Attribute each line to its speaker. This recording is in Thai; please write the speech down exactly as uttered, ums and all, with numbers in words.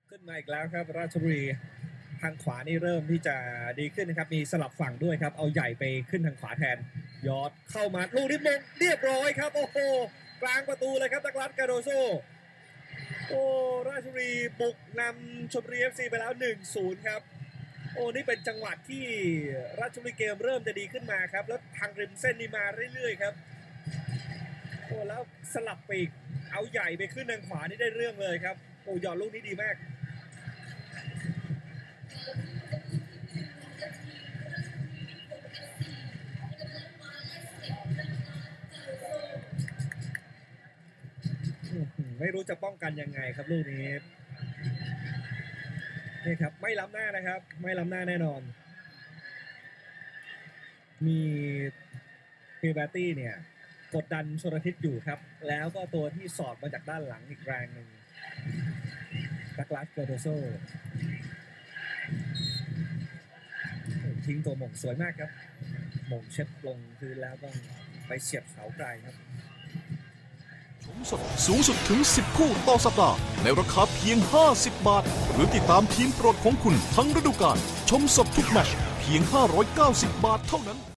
Speaker 1: ขึ้นมาอีกแล้วครับราชบุรีทางขวานี่เริ่มที่จะดีขึ้นนะครับมีสลับฝั่งด้วยครับเอาใหญ่ไปขึ้นทางขวาแทนยอดเข้ามาลูกนี้มงเรียบร้อยครับโอ้โหกลางประตูเลยครับดักลัสกาโดโซโอ้ราชบุรีบุกนำชลบุรี เอฟ ซี ไปแล้ว หนึ่งศูนย์ ครับโอ้นี่เป็นจังหวะที่ราชบุรีเกมเริ่มจะดีขึ้นมาครับแล้วทางริมเส้นนี่มาเรื่อยๆครับโอ้แล้วสลับปีกเอาใหญ่ไปขึ้นทางขวานี่ได้เรื่องเลยครับโอ้ยอดลูกนี้ดีมากไม่รู้จะป้องกันยังไงครับลูกนี้นี่ครับไม่ล้ำหน้านะครับไม่ล้ำหน้าแน่นอนมีเฮเบตตี้เนี่ยกดดันชลทิศอยู่ครับแล้วก็ตัวที่สอดมาจากด้านหลังอีกแรงหนึ่งดักลาสเกอร์โดโซทิ้งตัวหม่งสวยมากครับหม่งเช็ดลงพื้นแล้วก็ไปเสียบเสาไกลครับ
Speaker 2: ชมสดสูงสุดถึงสิบคู่ต่อสัปดาห์ในราคาเพียงห้าสิบบาทหรือติดตามทีมโปรดของคุณทั้งฤดูกาลชมสดทุกแมตช์เพียงห้าร้อยเก้าสิบบาทเท่านั้น